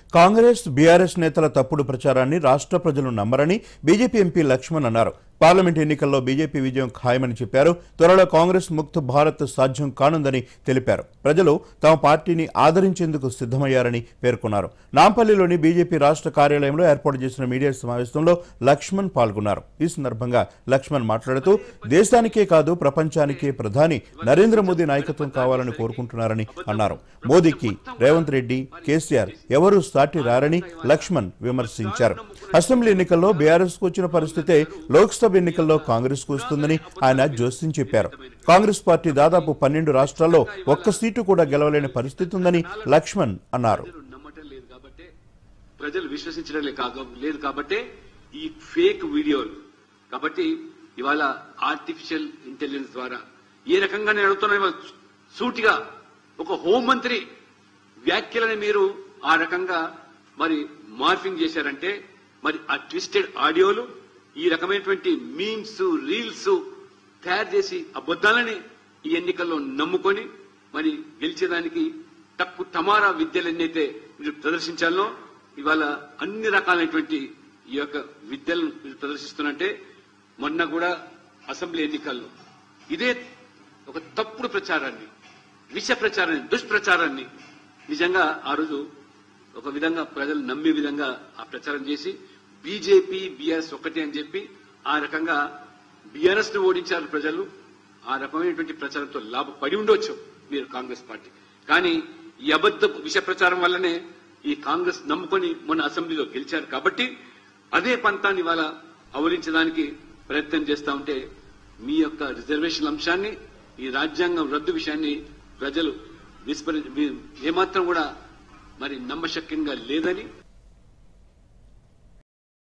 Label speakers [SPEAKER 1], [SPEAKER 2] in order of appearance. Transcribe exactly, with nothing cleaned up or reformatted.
[SPEAKER 1] Congress BRS నేతల తప్పుడు ప్రచారాన్ని రాష్ట్ర ప్రజలు నమ్మరని బీజేపీ ఎంపీ లక్ష్మణ్ అన్నారు. పార్లమెంట్ ఎన్నికల్లో బీజేపీ విజయం ఖాయమని చెప్పారు. త్వరలో కాంగ్రెస్ ముక్త భారత్ సాధ్యం కానుందని తెలిపారు. ప్రజలు తమ పార్టీని ఆదరించేందుకు సిద్ధమయ్యారని పేర్కొన్నారు. నాంపల్లిలోని బీజేపీ రాష్ట్ర కార్యాలయంలో ఏర్పాటు చేసిన మీడియా సమావేశంలో లక్ష్మణ్ పాల్గొన్నారు. ఈ సందర్భంగా లక్ష్మణ్ మాట్లాడుతూ దేశానికే కాదు ప్రపంచానికే ప్రధాని నరేంద్ర మోదీ నాయకత్వం కావాలని కోరుకుంటున్నారని అన్నారు. మోదీకి రేవంత్ రెడ్డి, కేసీఆర్ ఎవరూ సాటి రారని లక్ష్మణ్ విమర్శించారు. అసెంబ్లీ ఎన్నికల్లో బీఆర్ఎస్ కు వచ్చిన పరిస్థితే లోక్సభ ఎన్నికల్లో కాంగ్రెస్ కు వస్తుందని ఆయన జోస్యం చెప్పారు. కాంగ్రెస్ పార్టీ దాదాపు పన్నెండు రాష్ట్రాల్లో ఒక్క సీటు కూడా గెలవలేని పరిస్థితి ఉందని లక్ష్మణ్ అన్నారు.
[SPEAKER 2] ప్రజలు విశ్వసించడం లేదు కాబట్టి ఈ ఫేక్ వీడియోలు కాబట్టి ఇవాళ ఆర్టిఫిషియల్ ఇంటెలిజెన్స్ ద్వారా ఏ రకంగా నేను అడుగుతున్నా, సూటిగా ఒక హోంమంత్రి వ్యాఖ్యలని మీరు ఆ రకంగా మరి మార్ఫింగ్ చేశారంటే మరి ఆ ట్విస్టెడ్ ఆడియోలు ఈ రకమైనటువంటి మీమ్స్ రీల్స్ తయారు చేసి అబద్ధాలని ఈ ఎన్నికల్లో నమ్ముకొని మరి గెలిచేదానికి తక్కువ టమారా విద్యలన్నైతే మీరు ప్రదర్శించాలో ఇవాళ అన్ని రకాలైనటువంటి ఈ యొక్క విద్యలను మీరు ప్రదర్శిస్తున్నట్టే మొన్న కూడా అసెంబ్లీ ఎన్నికల్లో ఇదే ఒక తప్పుడు ప్రచారాన్ని, విష ప్రచారాన్ని, దుష్ప్రచారాన్ని నిజంగా ఆ రోజు ఒక విధంగా ప్రజలు నమ్మే విధంగా ఆ ప్రచారం చేసి బీజేపీ బీఆర్ఎస్ ఒకటే అని చెప్పి ఆ రకంగా బీఆర్ఎస్ ను ఓడించారు ప్రజలు. ఆ రకమైనటువంటి ప్రచారంతో లాభపడి ఉండొచ్చు మీరు కాంగ్రెస్ పార్టీ. కానీ ఈ అబద్ధ విష ప్రచారం వల్లనే ఈ కాంగ్రెస్ నమ్ముకొని మొన్న అసెంబ్లీలో గెలిచారు. కాబట్టి అదే పంతాన్ని ఇవాళ అవరించడానికి ప్రయత్నం చేస్తా ఉంటే మీ యొక్క రిజర్వేషన్ అంశాన్ని, ఈ రాజ్యాంగం రద్దు విషయాన్ని ప్రజలు విస్మరి ఏమాత్రం కూడా మరి నమ్మశక్యంగా లేదని